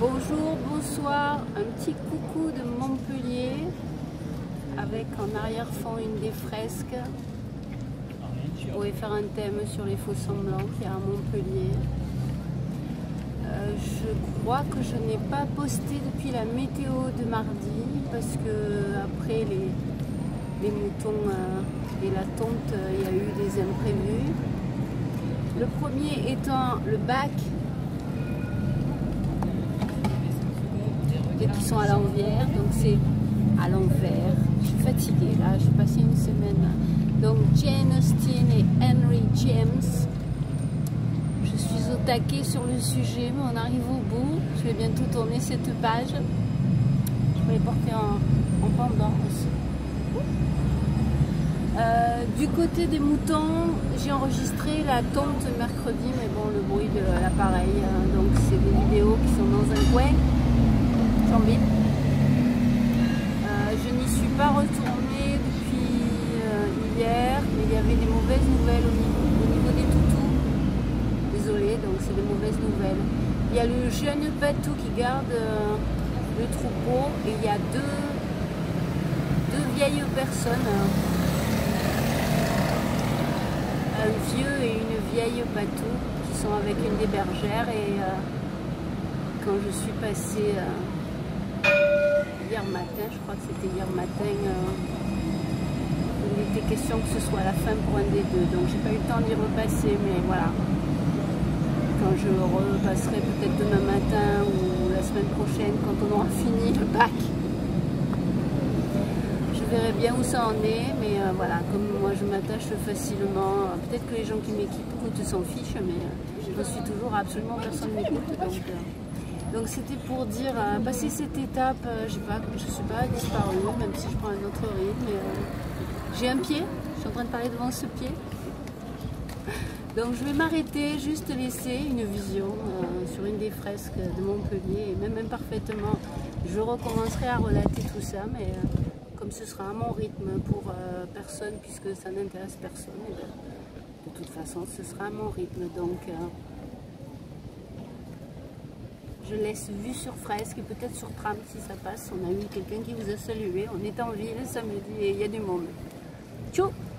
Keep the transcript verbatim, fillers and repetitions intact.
Bonjour, bonsoir, un petit coucou de Montpellier avec en arrière-fond une des fresques. Je pourrais faire un thème sur les faux semblants qu'il y a à Montpellier. Euh, je crois que je n'ai pas posté depuis la météo de mardi parce que après les, les moutons euh, et la tonte, euh, il y a eu des imprévus. Le premier étant le bac qui sont à l'envers, donc c'est à l'envers. Je suis fatiguée là, j'ai passé une semaine. Donc Jane Austen et Henry James. Je suis au taquet sur le sujet, mais on arrive au bout. Je vais bientôt tourner cette page. Je vais les porter en, en pendant aussi. Euh, du côté des moutons, j'ai enregistré la tonte mercredi, mais bon, le bruit de l'appareil, hein, donc c'est des vidéos qui sont dans un coin. Euh, je n'y suis pas retournée depuis euh, hier, mais il y avait des mauvaises nouvelles au niveau, au niveau des toutous. Désolée, donc c'est des mauvaises nouvelles. Il y a le jeune patou qui garde euh, le troupeau et il y a deux, deux vieilles personnes, un vieux et une vieille patou qui sont avec une des bergères et euh, quand je suis passée euh, hier matin, je crois que c'était hier matin, euh, il était question que ce soit la fin pour un des deux, donc j'ai pas eu le temps d'y repasser, mais voilà, quand je repasserai peut-être demain matin ou la semaine prochaine quand on aura fini le bac, je verrai bien où ça en est, mais euh, voilà, comme moi je m'attache facilement, euh, peut-être que les gens qui m'écoutent s'en fichent, mais euh, je suis toujours absolument personne m'écoute, donc euh, Donc c'était pour dire, euh, passer cette étape, euh, je ne suis pas disparue, même si je prends un autre rythme. Euh, j'ai un pied, je suis en train de parler devant ce pied. Donc je vais m'arrêter, juste laisser une vision euh, sur une des fresques de Montpellier, et même imparfaitement, je recommencerai à relater tout ça, mais euh, comme ce sera à mon rythme pour euh, personne, puisque ça n'intéresse personne, et bien, de toute façon ce sera à mon rythme. Donc, euh, je laisse vue sur fresque et peut-être sur tram si ça passe. On a eu quelqu'un qui vous a salué. On est en ville samedi et il y a du monde. Tchou!